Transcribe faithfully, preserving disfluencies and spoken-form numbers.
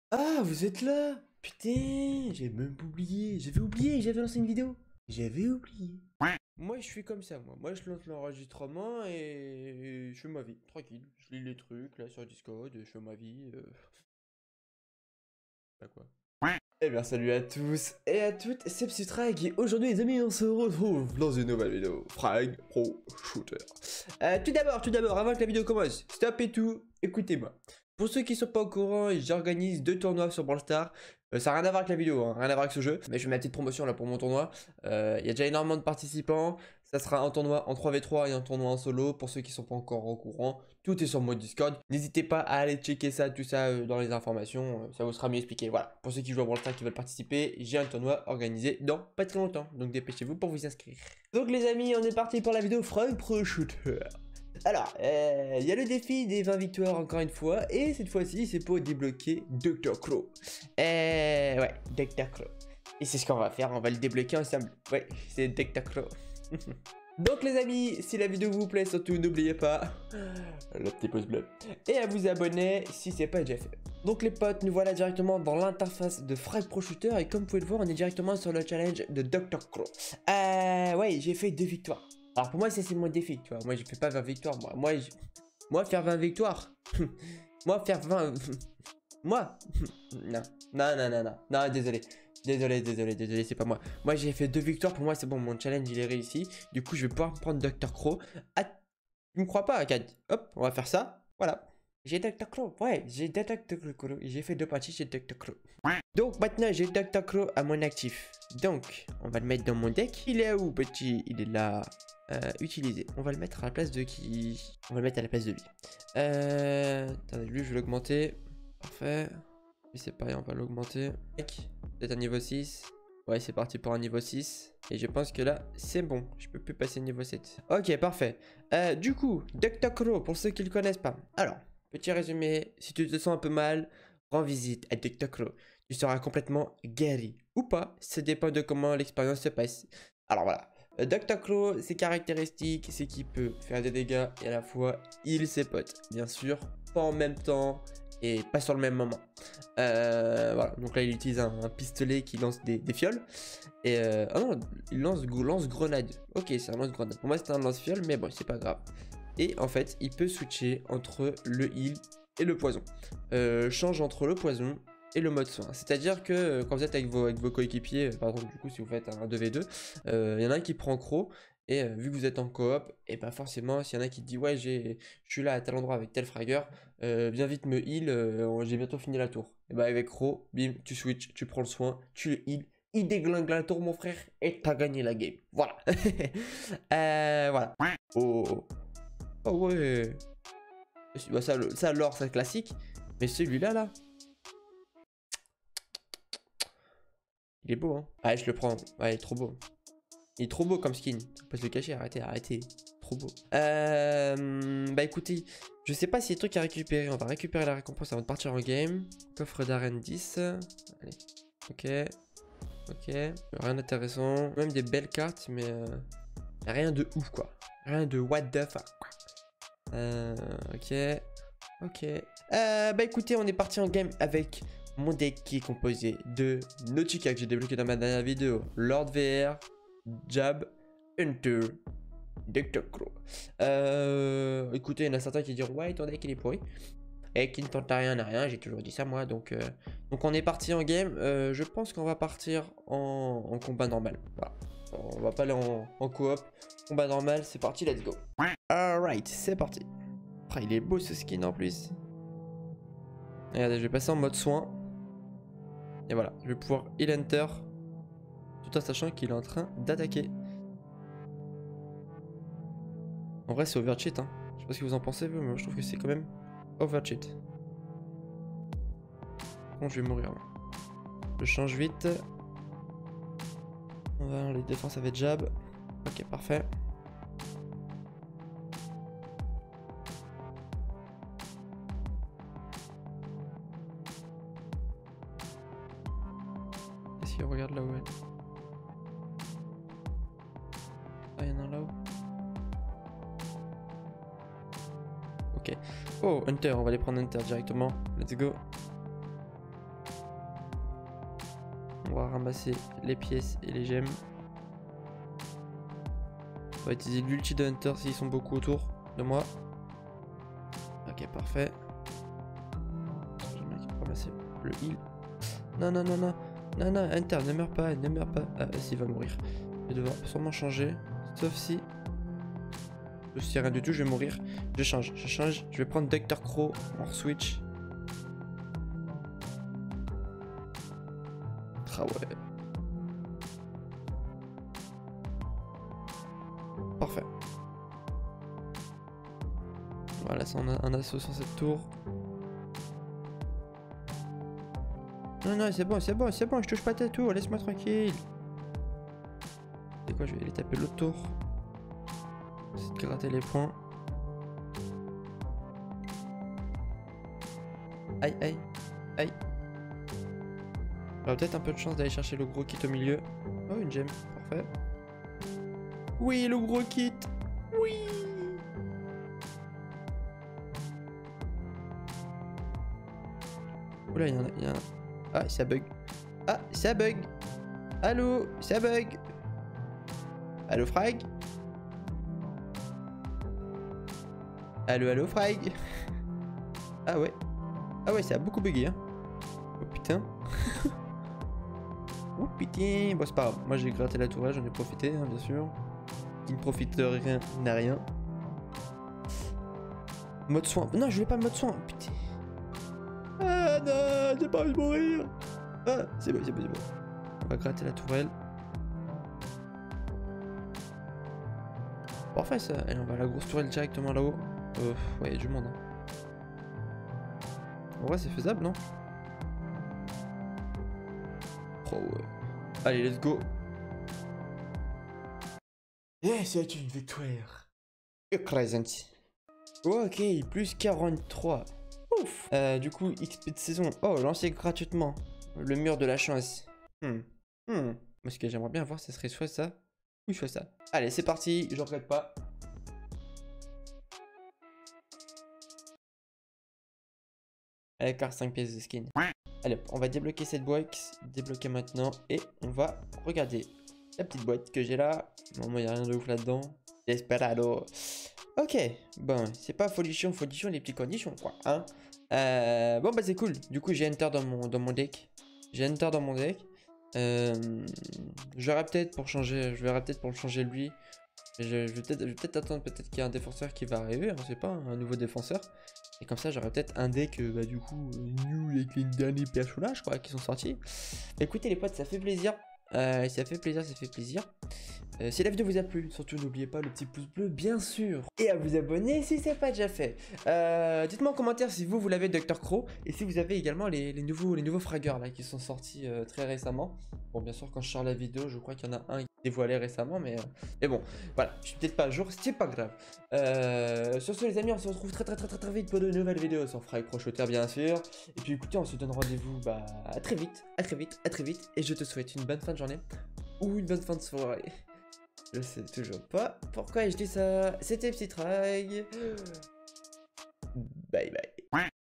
Ah, vous êtes là? Putain, j'ai même pas oublié. J'avais oublié, j'avais lancé une vidéo. J'avais oublié. Moi, je suis comme ça, moi. Moi, je lance l'enregistrement et je fais ma vie, tranquille. Je lis les trucs là sur Discord, je fais ma vie. Euh... Pas quoi. Eh bien, salut à tous et à toutes, c'est Psytrag et aujourd'hui, les amis, on se retrouve dans une nouvelle vidéo. Frag Pro Shooter. Euh, tout d'abord, tout d'abord, avant que la vidéo commence, stop et tout, écoutez-moi. Pour ceux qui sont pas au courant, j'organise deux tournois sur Brawl Stars. Euh, ça n'a rien à voir avec la vidéo, hein, rien à voir avec ce jeu. Mais je fais ma petite promotion là pour mon tournoi. Il euh, y a déjà énormément de participants. Ça sera un tournoi en trois v trois et un tournoi en solo. Pour ceux qui sont pas encore au courant, tout est sur mon Discord. N'hésitez pas à aller checker ça, tout ça euh, dans les informations. Euh, ça vous sera mieux expliqué. Voilà. Pour ceux qui jouent à Brawl Stars qui veulent participer, j'ai un tournoi organisé dans pas très longtemps. Donc dépêchez-vous pour vous inscrire. Donc les amis, on est parti pour la vidéo Frag Pro Shooter. Alors, il euh, y a le défi des vingt victoires encore une fois, et cette fois-ci c'est pour débloquer docteur Crow. Euh, ouais, docteur Crow. Et c'est ce qu'on va faire, on va le débloquer ensemble. Ouais, c'est docteur Crow. Donc les amis, si la vidéo vous plaît, surtout n'oubliez pas le petit pouce bleu et à vous abonner si c'est pas déjà fait. Donc les potes, nous voilà directement dans l'interface de Frag Pro Shooter et comme vous pouvez le voir, on est directement sur le challenge de docteur Crow. Euh, ouais, j'ai fait deux victoires. Alors pour moi, ça c'est mon défi, tu vois. Moi, je fais pas vingt victoires, moi. Moi, je... moi faire vingt victoires. Moi, faire vingt... moi non. Non, non, non, non. Non, désolé. Désolé, désolé, désolé, c'est pas moi. Moi, j'ai fait deux victoires. Pour moi, c'est bon, mon challenge, il est réussi. Du coup, je vais pouvoir prendre docteur Crow. Ah, tu me crois pas, Akad? Hop, on va faire ça. Voilà. J'ai docteur Crow. Ouais, j'ai docteur Crow. J'ai fait deux parties chez docteur Crow. Donc, maintenant, j'ai docteur Crow à mon actif. Donc, on va le mettre dans mon deck. Il est où, petit? Il est là. Euh, utiliser. On va le mettre à la place de qui? On va le mettre à la place de lui. Euh... Attendez, lui, je vais l'augmenter. Parfait. Lui, c'est pareil, on va l'augmenter. Peut-être un niveau six. Ouais, c'est parti pour un niveau six. Et je pense que là, c'est bon. Je peux plus passer niveau sept. Ok, parfait. Euh, du coup, docteur Crow, pour ceux qui le connaissent pas. Alors, petit résumé. Si tu te sens un peu mal, rends visite à docteur Crow. Tu seras complètement guéri. Ou pas. Ça dépend de comment l'expérience se passe. Alors voilà. docteur Crow, ses caractéristiques, c'est qu'il peut faire des dégâts et à la fois heal ses potes. Bien sûr, pas en même temps et pas sur le même moment. Euh, voilà, donc là il utilise un, un pistolet qui lance des, des fioles. Et euh, ah non, il lance, lance grenade. Ok, c'est un lance grenade. Pour moi c'était un lance fiole, mais bon, c'est pas grave. Et en fait, il peut switcher entre le heal et le poison. Euh, change entre le poison et le mode soin. C'est-à-dire que euh, quand vous êtes avec vos, avec vos coéquipiers, euh, par exemple, du coup, si vous faites un deux v deux, il euh, y en a un qui prend Crow. Et euh, vu que vous êtes en coop, et pas forcément, s'il y en a qui dit ouais, je suis là à tel endroit avec tel fragueur, euh, viens vite me heal, euh, j'ai bientôt fini la tour. Et bah avec Crow, bim, tu switch, tu prends le soin, tu le heal, il déglingue la tour, mon frère, et t'as gagné la game. Voilà. euh, voilà. Oh. Oh ouais. Bah ça, ça l'or, c'est classique. Mais celui-là, là. Il est beau, hein. Ah, je le prends. Ouais, il est trop beau. Il est trop beau comme skin. Faut pas se le cacher. Arrêtez, arrêtez. Trop beau. Euh, bah écoutez, je sais pas s'il y a des trucs à récupérer. On va récupérer la récompense avant de partir en game. Coffre d'arène dix. Allez. Ok. Ok. Rien d'intéressant. Même des belles cartes, mais euh, rien de ouf, quoi. Rien de what the fuck, quoi. Euh, ok. Ok. Euh, bah écoutez, on est parti en game avec mon deck qui est composé de Nautica que j'ai débloqué dans ma dernière vidéo, Lord V R, Jab, Hunter, docteur Crow. Euh, écoutez, il y en a certains qui diront ouais, ton deck il est pourri. Et qui ne tente à rien à rien, j'ai toujours dit ça moi. Donc, euh, donc on est parti en game. Euh, je pense qu'on va partir en, en combat normal. Voilà. On va pas aller en, en coop. Combat normal, c'est parti, let's go. Alright, c'est parti. Ah, il est beau ce skin en plus. Regardez, je vais passer en mode soin. Et voilà, je vais pouvoir heal enter. Tout en sachant qu'il est en train d'attaquer. En vrai, c'est overcheat. Hein. Je sais pas ce que vous en pensez, vous, mais moi, je trouve que c'est quand même overcheat. Bon, je vais mourir. Là. Je change vite. On va les défenses avec jab. Ok, parfait. Est-ce qu'il regarde là où elle est? Ah, il y en a un là-haut. Ok. Oh, Hunter, on va les prendre Hunter directement. Let's go. ramasser les pièces et les gemmes. On va utiliser l'ulti de Hunter s'ils sont beaucoup autour de moi. Ok, parfait. J'aimerais qu'il ramasser le heal. Non, non, non, non. Non, non, Hunter, ne meurs pas, ne meurs pas. Ah, s'il va mourir. Je vais devoir sûrement changer. Sauf si... Je sais rien du tout, je vais mourir. Je change, je change. Je vais prendre docteur Crow en switch. Ah ouais. Parfait. Voilà, c'est un, un assaut sur cette tour. Non, non, c'est bon, c'est bon, c'est bon, je touche pas ta tour, laisse-moi tranquille. C'est quoi, je vais aller taper l'autre tour. Essayer de gratter les points. Aïe, aïe, aïe. J'aurais peut-être un peu de chance d'aller chercher le gros kit au milieu. Oh, une gemme, parfait. Oui, le gros kit. Oui. Oula, il y en a, il y en a. Ah, ça bug. Ah, ça bug. Allô, ça bug. Allô, Frag. Allô, allô, Frag. Ah ouais. Ah ouais, ça a beaucoup bugué, hein. Oh putain. Oh putain. Bon, c'est pas grave. Moi, j'ai gratté la tourelle, j'en ai profité, hein, bien sûr. Qui ne profite de rien n'a rien. Mode soin. Non, je voulais pas mode soin. Putain. Ah non, j'ai pas envie de mourir. Ah, c'est bon, c'est bon, c'est bon. On va gratter la tourelle. Parfait ça. Allez, on va à la grosse tourelle directement là-haut. Euh, ouais, il y a du monde. Hein. En vrai, c'est faisable, non? Oh ouais. Allez, let's go. Et c'est une victoire. Écrasante. Ok, plus quarante-trois. Ouf. Euh, du coup, X P de saison. Oh, lancé gratuitement. Le mur de la chance. Hmm. Hmm. Moi, ce que j'aimerais bien voir, ce serait soit ça, ou soit ça. Allez, c'est parti, je regrette pas. Allez, car cinq pièces de skin. Allez, on va débloquer cette boîte. Débloquer maintenant. Et on va regarder la petite boîte que j'ai là. Normalement, il n'y a rien de ouf là-dedans. Desperado. Ok, bon, c'est pas folichon, folichon, les petites conditions, quoi, hein. Euh, bon, bah, c'est cool. Du coup, j'ai Hunter dans mon, dans mon deck. J'ai Hunter dans mon deck. Euh, je verrai peut-être pour changer, je verrai peut-être pour le changer lui. Je, je vais peut-être peut attendre peut-être qu'il y a un défenseur qui va arriver, on sait pas, un nouveau défenseur. Et comme ça, j'aurai peut-être un deck, bah, du coup, new avec les derniers personnages, quoi, qui sont sortis. Écoutez, les potes, ça fait plaisir. Euh, ça fait plaisir, ça fait plaisir. Euh, si la vidéo vous a plu, surtout n'oubliez pas le petit pouce bleu, bien sûr. Et à vous abonner si c'est pas déjà fait. Euh, Dites-moi en commentaire si vous, vous l'avez docteur Crow. Et si vous avez également les, les nouveaux, les nouveaux fraggers là, qui sont sortis euh, très récemment. Bon, bien sûr, quand je sors la vidéo, je crois qu'il y en a un qui est dévoilé récemment. Mais, euh, mais bon, voilà, je suis peut-être pas à jour, c'est pas grave. Euh, sur ce, les amis, on se retrouve très très très très, très vite pour de nouvelles vidéos sur Frag Pro Shooter, bien sûr. Et puis écoutez, on se donne rendez-vous bah, à très vite, à très vite, à très vite. Et je te souhaite une bonne fin de journée ou une bonne fin de soirée. Je sais toujours pas pourquoi je dis ça. C'était Psytrag. Bye bye.